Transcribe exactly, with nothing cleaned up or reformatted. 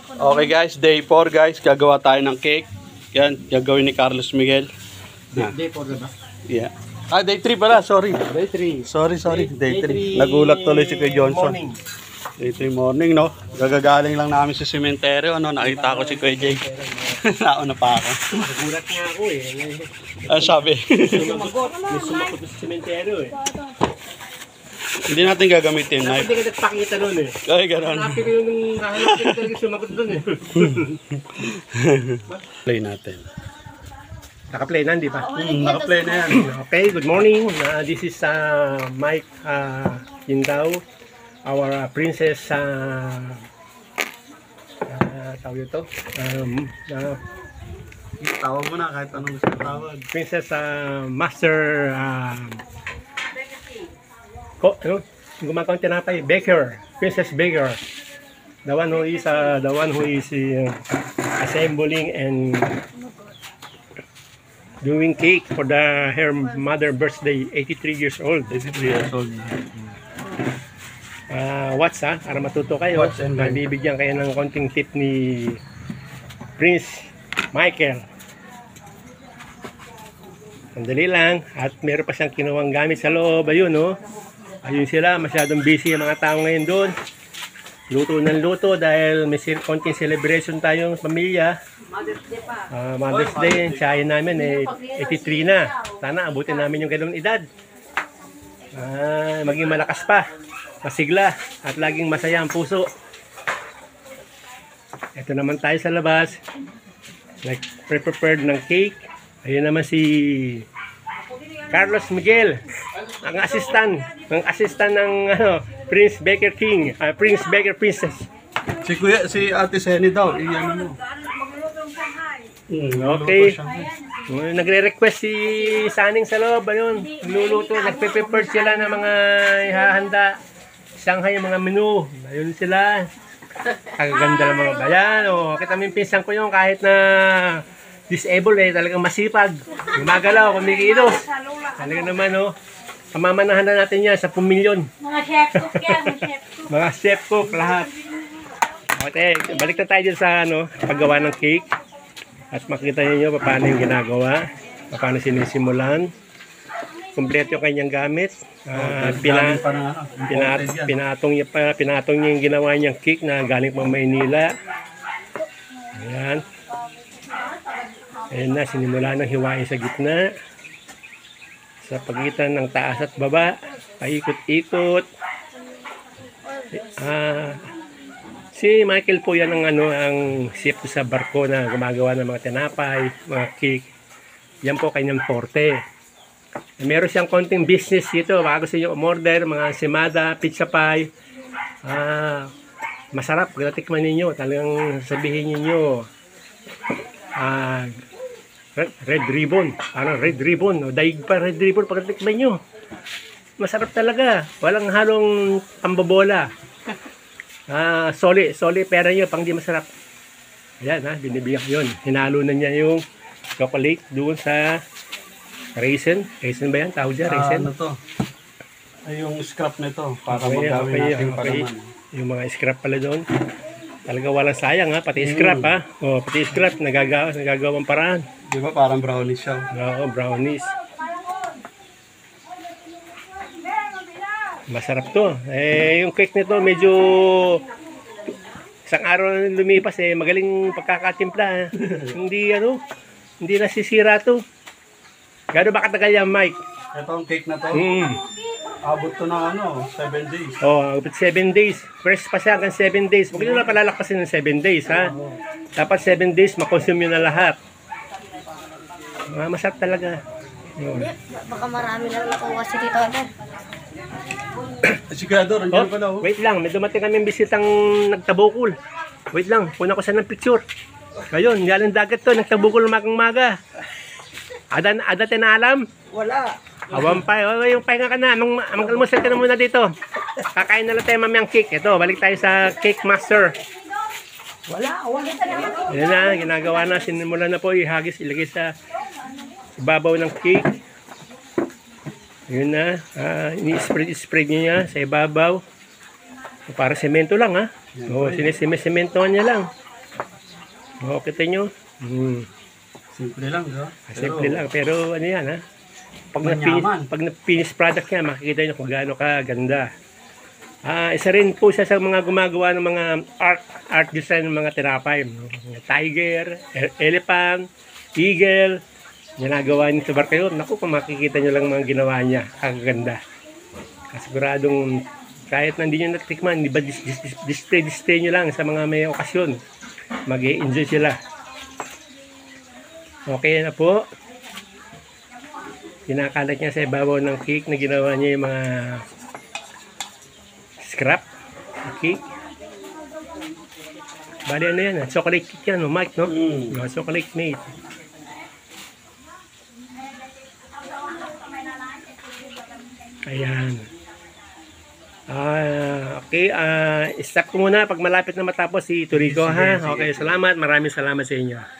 Okay guys, day four guys. Gagawa tayo ng cake. Yan, gagawin ni Carlos Miguel. Day, day four na ba? Yeah. Ah, day three pala. Sorry. Day three. Sorry, sorry. Day Day three. three Nagulat tuloy si Kuya Johnson. morning. Day three morning, no? Gagagaling lang namin sa sementeryo. Ano, nakita ko si Kuya Jake. Nauna pa ako. Nagulat nga ako eh. Ah, sabi. Sumagot. May sumagot sa sementeryo eh. Hindi natin gagamitin Dapat knife. hindi ka nagpakita nun eh. Ay, gano'n. Hanapin ko yung hahanapin ko talaga sumagot dun eh. Play natin. Naka-play na, di ba? Hmm, naka-play na yan. Okay, good morning. Uh, this is uh, Mike uh, Yindao, our uh, princess, uh, uh, tawag ito, um, uh, Tawag mo na kahit anong gusto tawag. Princess uh, Master, uh, ko, ano, gumagawa ng tinapay, Baker, Princess Baker. The one who is, uh, the one who is uh, assembling and doing cake for the her mother birthday, eighty-three years old. eighty-three years old. Uh, watch ha, para matuto kayo. Watch and learn. Bibigyan kayo ng konting tip ni Prince Michael. Sandali lang. At meron pa siyang kinuwang gamit sa loob. Ayun no. Ayun sila. Masyadong busy ang mga tao ngayon doon. Luto ng luto dahil may konting celebration tayong pamilya. Mother's Day pa. Uh, Mother's Day. Siya namin eh, eighty-three na. Sana abutin namin yung ganung edad. Ah, maging malakas pa. Masigla at laging masaya ang puso. Ito naman tayo sa labas. Nag-prepared ng cake. Ayun naman si Carlos Miguel, ang assistant, ang assistant ng ano, Prince Baker King, uh, Prince Baker Princess. Si Kuya, si Ate Seni daw, iyan mo. Hmm, okay. Uh, Nagre-request si Saning sa loob, ayun, luluto, nagpe-prepare sila ng mga ihahanda. Shanghai yung mga menu. Ayun sila. Kagaganda ng mga bayan. O, kita mo yung pinsan ko yun kahit na disabled eh, talagang masipag. Gumagalaw, kumikilos. Talaga naman oh. Pamamanahan na natin yan sa pumilyon. Mga chef cook yan, mga chef cook. Mga chef cook, lahat. Okay, balik na tayo dyan sa ano, paggawa ng cake. At makita niyo paano yung ginagawa. Paano sinisimulan. Kompleto yung kanyang gamit. Uh, pina, pina, pinatong niya pa, pinatong niya yung ginawa niyang cake na galing pang Maynila. Ayan. Ayan na, sinimula ng hiwain sa gitna. Sa pagitan ng taas at baba. Paikot-ikot. Ah, si Michael po yan ang, ano, ang chef sa barko na gumagawa ng mga tinapay, mga cake. Yan po kanyang forte. Meron siyang konting business dito. Baka gusto nyo umorder, mga semada, pizza pie. Ah, masarap. Pag natikman ninyo, talagang sabihin niyo ah, red, red ribbon. Parang red ribbon. O, daig pa red ribbon pag natikman nyo. Masarap talaga. Walang halong pambobola. Ah, soli. Soli pera nyo pang di masarap. Ayan ha, binibigyan yun. Hinalo na niya yung chocolate doon sa raisin. Raisin ba yan? Tawag dyan, raisin? Ah, ano to? Ay, yung scrap nito para Okay, magawin okay, natin okay. pa naman. Yung mga scrap pala doon. Talaga walang sayang ha, pati scrap ha. O, pati scrap, nagagawa, nagagawang paraan. Di ba parang brownies siya? Oo, brownies. Masarap to. Eh, yung cake nito medyo isang araw na lumipas eh, magaling pagkakatimpla. Hindi ano, hindi nasisira to. Gano'n ba katagal yan, Mike? Ito ang cake na to. Mm. Abot to ng ano, seven days. Oh, seven days. Fresh pa siya hanggang seven days. Huwag nyo na palalakpasin ng seven days, ha? Dapat seven days, makonsume nyo na lahat. Ah, masarap talaga. Oh. Baka marami lang nakuha si Tito Adel. Sigador, Oh, andyan pala oh. wait lang, may dumating kami bisitang nagtabukol. Wait lang, kuna ko siya ng picture. Ngayon, yalang dagat to, nagtabukol magang maga. Ada, ada tinalam? Wala. Awan pa, oh, yung pahinga ka na, mang, mag-almusal ka na muna dito. Kakain na lang tayo mamayang cake. Ito, balik tayo sa Cake Master. Wala, wala. Yan na, ginagawa na, sinimulan na po, ihagis, ilagay sa ibabaw ng cake. Yun na, uh, ini-spread niya sa ibabaw. Para semento lang ha. O, sinisimesementohan niya lang. O, kita nyo. Hmm. Simple lang, di ba? Simple lang. Pero ano yan, ha? Pag na-finish, Manyaman. pag na-finish product niya, makikita nyo kung gaano ka ganda. Ah, isa rin po siya sa mga gumagawa ng mga art art design ng mga tinapay. Mga tiger, e- elephant, eagle. Ginagawa niya sa barko yun. Naku, kung makikita nyo lang mga ginawa niya, ang ganda. Kasiguradong kahit na hindi nyo natikman, di ba dis- dis- dis- display display nyo lang sa mga may okasyon. Mag-e-enjoy sila. Okay na po. Kinakalat niya sa ibabaw ng cake na ginawa niya yung mga scrap cake. Bali ano yan, ah, chocolate cake yan, no, Mike, no? Mm. No, chocolate made. Ayan. Ah, okay, ah, stop ko muna pag malapit na matapos si Turico, ha? Okay, salamat. Maraming salamat sa inyo.